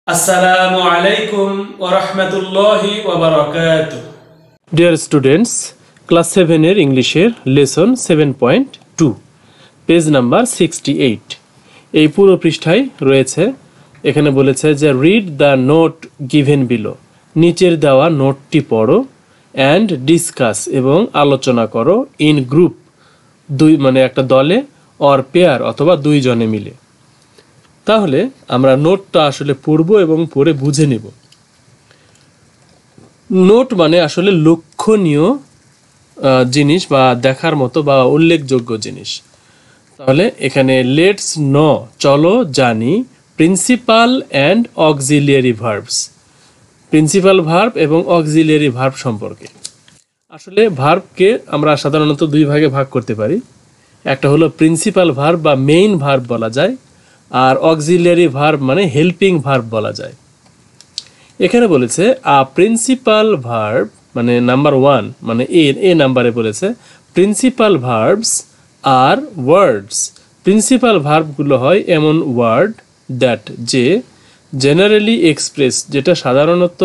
Assalamu alaikum wa rahmatullahi wa barakatuh. Dear students, class 7 এর ইংলিশের lesson 7.2 page number 68 এই পুরো পৃষ্ঠায় রয়েছে। এখানে বলেছে যে read the note given below, নিচের দেওয়া নোটটি পড়ো, অ্যান্ড ডিসকাস এবং আলোচনা করো ইন গ্রুপ, দুই মানে একটা দলে, অর পেয়ার অথবা দুইজনে মিলে। তাহলে আমরা নোটটা আসলে পড়ব এবং পড়ে বুঝে নেব। নোট মানে আসলে লক্ষণীয় জিনিস বা দেখার মতো বা উল্লেখযোগ্য জিনিস। তাহলে এখানে লেটস নো, চলো জানি, principal and auxiliary verbs, principal verb এবং অক্সিলিয়ারি ভার্ব সম্পর্কে। আসলে ভার্বকে আমরা সাধারণত দুই ভাগে ভাগ করতে পারি। একটা হলো প্রিন্সিপাল ভার্ব বা মেইন ভার্ব বলা যায়, আর অক্সিলিয়ারি ভার্ব মানে হেল্পিং ভার্ব বলা যায়। এখানে বলেছে আ প্রিন্সিপাল ভার্ব মানে নাম্বার 1 মানে এ নাম্বারে বলেছে principal verbs are words. Principal ভার্বগুলো হয় এমন ওয়ার্ড দ্যাট যে জেনারেলি এক্সপ্রেস, যেটা সাধারণত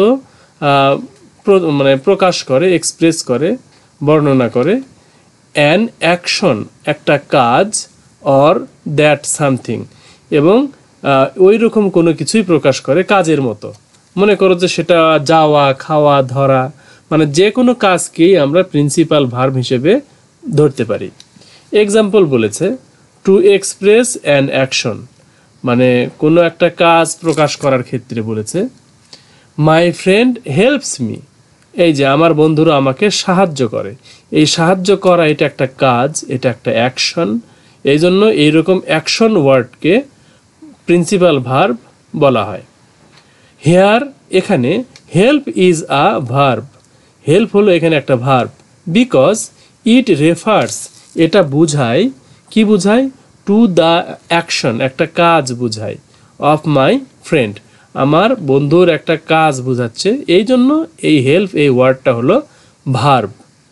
মানে প্রকাশ করে, এক্সপ্রেস করে, বর্ণনা করে, অ্যান অ্যাকশন একটা কাজ, অর দ্যাট সামথিং এবং ওই রকম কোনো কিছুই প্রকাশ করে কাজের মতো। মনে করো যে সেটা যাওয়া, খাওয়া, ধরা, মানে যে কোনো কাজকেই আমরা প্রিন্সিপাল ভার্ব হিসেবে ধরতে পারি। এক্সাম্পল বলেছে টু এক্সপ্রেস অ্যান অ্যাকশন, মানে কোনো একটা কাজ প্রকাশ করার ক্ষেত্রে বলেছে মাই ফ্রেন্ড হেল্পস মি, এই যে আমার বন্ধুরা আমাকে সাহায্য করে। এই সাহায্য করা এটা একটা কাজ, এটা একটা অ্যাকশন, এই জন্য এইরকম অ্যাকশন ওয়ার্ডকে প্রিন্সিপাল ভার্ব বলা হয়। হেয়ার এখানে help is a verb, help হলো এখানে একটা ভার্ব, বিকজ ইট রেফার্স, এটা বুঝায়, কি বুঝায়, টু দ্য অ্যাকশন একটা কাজ বুঝায়, অফ মাই ফ্রেন্ড আমার বন্ধুর একটা কাজ বোঝাচ্ছে, এই জন্য এই হেল্প এই ওয়ার্ডটা হলো ভার্ব।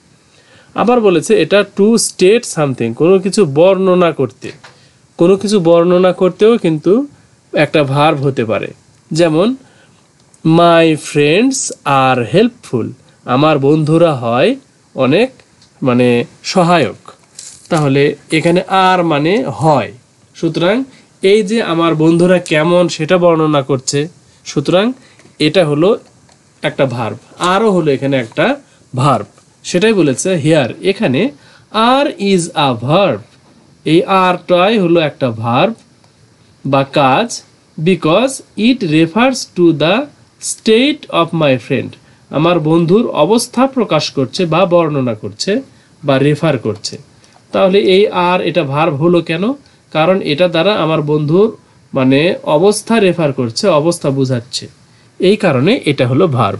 আবার বলেছে এটা টু স্টেট সামথিং, কোনো কিছু বর্ণনা করতে, কোনো কিছু বর্ণনা করতেও কিন্তু একটা ভার্ব হতে পারে। যেমন মাই ফ্রেন্ডস আর হেল্পফুল, আমার বন্ধুরা হয় অনেক মানে সহায়ক। তাহলে এখানে আর মানে হয়, সুতরাং এই যে আমার বন্ধুরা কেমন সেটা বর্ণনা করছে, সুতরাং এটা হলো একটা ভার্ব। আরও হলো এখানে একটা ভার্ব, সেটাই বলেছে হিয়ার এখানে আর ইজ আ ভার্ব, এই আরটাই হলো একটা ভার্ব বা কাজ, because it refers to the state of my friend, আমার বন্ধুর অবস্থা প্রকাশ করছে বা বর্ণনা করছে বা রেফার করছে। তাহলে এই আর এটা ভার্ব হলো কেন? কারণ এটা দ্বারা আমার বন্ধুর মানে অবস্থা রেফার করছে, অবস্থা বোঝাচ্ছে, এই কারণে এটা হলো ভার্ব।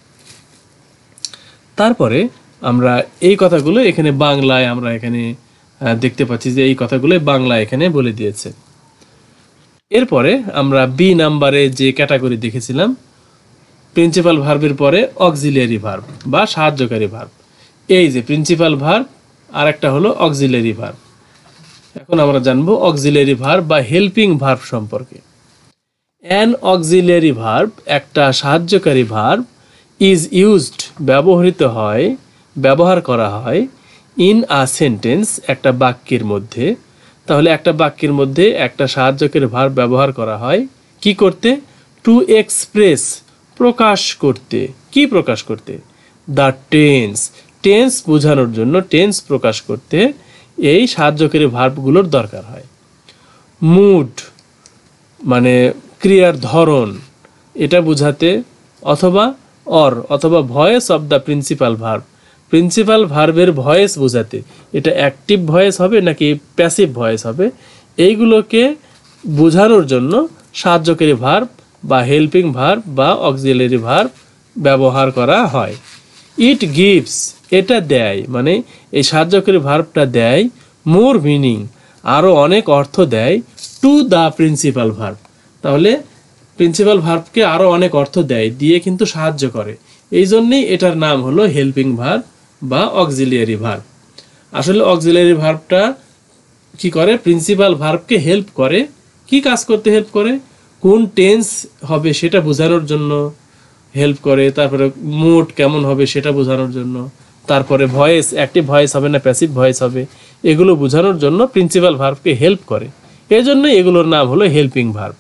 তারপরে আমরা এই কথাগুলো এখানে বাংলায় আমরা এখানে দেখতে পাচ্ছি যে এই কথাগুলো বাংলা এখানে বলে দিয়েছে। এরপরে আমরা বি নাম্বারে যে ক্যাটাগরি দেখেছিলাম প্রিন্সিপাল ভার্বের পরে অক্সিলিয়ারি ভার্ব বা সাহায্যকারী ভার্ব, এই যে প্রিন্সিপাল ভার্ব আর একটা হলো অক্সিলিয়ারি ভার্ব। এখন আমরা জানবো অক্সিলিয়ারি ভার্ব বা হেল্পিং ভার্ব সম্পর্কে। অ্যান অক্সিলিয়ারি ভার্ব একটা সাহায্যকারী ভার্ব ইজ ইউজড ব্যবহৃত হয়, ব্যবহার করা হয়, ইন আ সেন্টেন্স একটা বাক্যের মধ্যে। তাহলে একটা বাক্যের মধ্যে একটা সাহায্যকারী ভার্ব ব্যবহার করা হয় কি করতে? টু এক্সপ্রেস প্রকাশ করতে, কি প্রকাশ করতে? দ্য টেন্স, টেন্স বোঝানোর জন্য, টেন্স প্রকাশ করতে এই সাহায্যকারী ভার্বগুলোর দরকার হয়। মুড মানে ক্রিয়ার ধরন এটা বোঝাতে, অথবা অথবা voice of the principal verb, principal ভার্বের ভয়েস বোঝাতে, এটা অ্যাক্টিভ ভয়েস হবে নাকি প্যাসিভ ভয়েস হবে, এইগুলোকে বোঝানোর জন্য সাহায্যকারী ভার্ব বা হেল্পিং ভার্ব বা অক্সিলিয়ারি ভার্ব ব্যবহার করা হয়। ইট গিভস এটা দেয়, মানে এই সাহায্যকারী ভার্বটা দেয় মোর মিনিং আরও অনেক অর্থ দেয়, টু দ্য প্রিন্সিপাল ভার্ব, তাহলে প্রিন্সিপাল ভার্বকে আরও অনেক অর্থ দেয়, দিয়ে কিন্তু সাহায্য করে, এই জন্যেই এটার নাম হলো হেল্পিং ভার্ব বা অক্সিলিয়ারি ভার্ব। আসলে অক্সিলিয়ারি ভার্বটা কি করে? প্রিন্সিপাল ভার্বকে হেল্প করে, কি কাজ করতে হেল্প করে? কোন টেন্স হবে সেটা বোঝানোর জন্য হেল্প করে, তারপরে মুড কেমন হবে সেটা বোঝানোর জন্য, তারপরে ভয়েস অ্যাক্টিভ ভয়েস হবে না প্যাসিভ ভয়েস হবে, এগুলো বোঝানোর জন্য প্রিন্সিপাল ভার্বকে হেল্প করে। এজন্য এগুলোর নাম হলো হেল্পিং ভার্ব।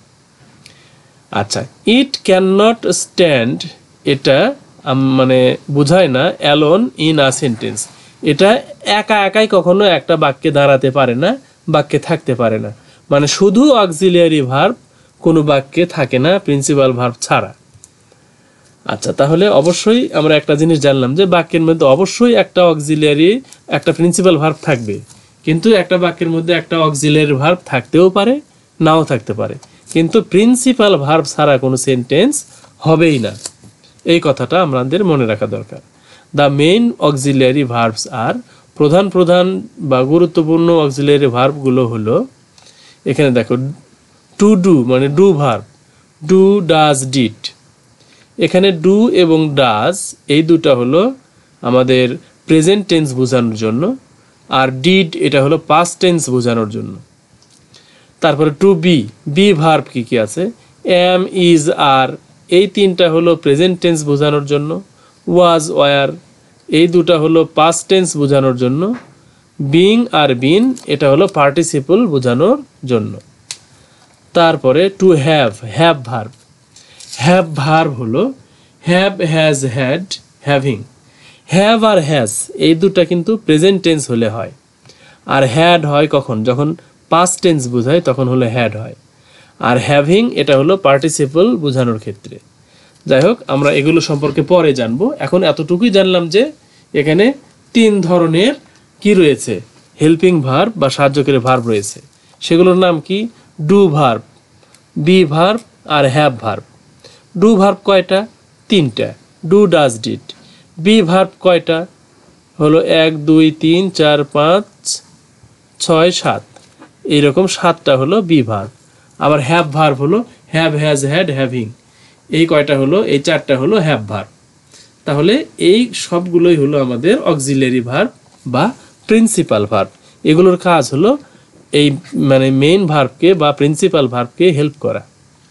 আচ্ছা, ইট ক্যান নট স্ট্যান্ড, এটা মানে বোঝায় না অ্যালোন ইন আ সেন্টেন্স, এটা একা একাই কখনো একটা বাক্যে দাঁড়াতে পারে না, বাক্যে থাকতে পারে না। মানে শুধু অক্সিলিয়ারি ভার্ব কোনো বাক্যে থাকে না প্রিন্সিপাল ভার্ব ছাড়া। আচ্ছা, তাহলে অবশ্যই আমরা একটা জিনিস জানলাম যে বাক্যের মধ্যে অবশ্যই একটা অক্সিলিয়ারি একটা প্রিন্সিপাল ভার্ব থাকবে, কিন্তু একটা বাক্যের মধ্যে একটা অক্সিলিয়ারি ভার্ব থাকতেও পারে, নাও থাকতে পারে, কিন্তু প্রিন্সিপাল ভার্ব ছাড়া কোনো সেন্টেন্স হবেই না। এই কথাটা আমাদের মনে রাখা দরকার। The main auxiliary verbs are, প্রধান প্রধান বা গুরুত্বপূর্ণ অক্সিলিয়ারি ভার্বগুলো হলো, এখানে দেখো টু ডু মানে do verb, do does did. এখানে ডু এবং ডাজ এই দুটা হলো আমাদের প্রেজেন্ট টেন্স বোঝানোর জন্য, আর ডিড এটা হলো পাস্ট টেন্স বোঝানোর জন্য। তারপরে টু বি, বি ভার্ব কি কি আছে, এম, ইজ, আর, এই তিনটা হলো প্রেজেন্ট টেন্স বোঝানোর জন্য। ওয়াজ, ওয়ার, এই দুটা হলো পাস্ট টেন্স বোঝানোর জন্য। বিং আর বিন এটা হলো পার্টিসিপল বোঝানোর জন্য। তারপরে to have, have verb, have verb হলো have, has, had, having. Have আর হ্যাজ এই দুটা কিন্তু প্রেজেন্ট টেন্স হলে হয়, আর হ্যাড হয় কখন, যখন পাস্ট টেন্স বোঝায় তখন হলো হ্যাড হয়। আর হ্যাভিং এটা হলো পার্টিসিপল বোঝানোর ক্ষেত্রে। যাই হোক, আমরা এগুলো সম্পর্কে পরে জানবো। এখন এতটুকুই জানলাম যে এখানে তিন ধরনের কি রয়েছে, হেল্পিং ভার্ব বা সাহায্যকারী ভার্ব রয়েছে। সেগুলোর নাম কি, ডু ভার্ব, বি ভার্ব আর হ্যাভ ভার্ব। ডু ভার্ব কয়টা, তিনটা, do does did. Be verb কয়টা হলো 1 2 3 4 5 6 7, এইরকম 7টা হলো বি ভার্ব। আবার হ্যাভ ভার্ব হলো হ্যাভ, হ্যাজ, হ্যাড, হ্যাভিং, এই কয়টা হলো, এই 4টা হলো হ্যাভ ভার্ব। তাহলে এই সবগুলোই হলো আমাদের অক্সিলিয়ারি ভার্ব বা প্রিন্সিপাল ভার্ব। এগুলোর কাজ হলো এই মানে মেইন ভার্বকে বা প্রিন্সিপাল ভার্বকে হেল্প করা।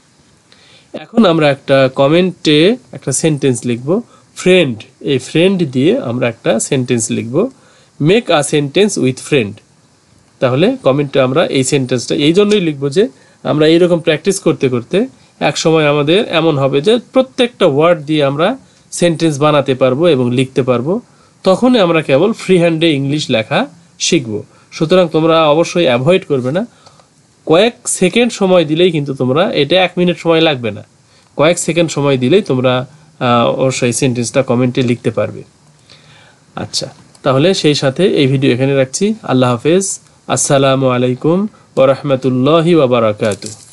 এখন আমরা একটা কমেন্টে একটা সেন্টেন্স লিখব, ফ্রেন্ড, এই ফ্রেন্ড দিয়ে আমরা একটা সেন্টেন্স লিখব, make a sentence with friend. তাহলে কমেন্টে আমরা এই সেন্টেন্সটা এই জন্যই লিখব যে আমরা এইরকম প্র্যাকটিস করতে করতে এক সময় আমাদের এমন হবে যে প্রত্যেকটা ওয়ার্ড দিয়ে আমরা সেন্টেন্স বানাতে পারবো এবং লিখতে পারবো, তখনই আমরা কেবল ফ্রি হ্যান্ডে ইংলিশ লেখা শিখব। সুতরাং তোমরা অবশ্যই অ্যাভয়েড করবে না, কয়েক সেকেন্ড সময় দিলেই কিন্তু তোমরা, এটা 1 মিনিট সময় লাগবে না, কয়েক সেকেন্ড সময় দিলেই তোমরা অবশ্যই সেন্টেন্সটা কমেন্টে লিখতে পারবে। আচ্ছা, তাহলে সেই সাথে এই ভিডিও এখানে রাখছি। আল্লাহ হাফেজ, আসসালামু আলাইকুম ওয়া রাহমাতুল্লাহি ওয়া বারাকাতুহু।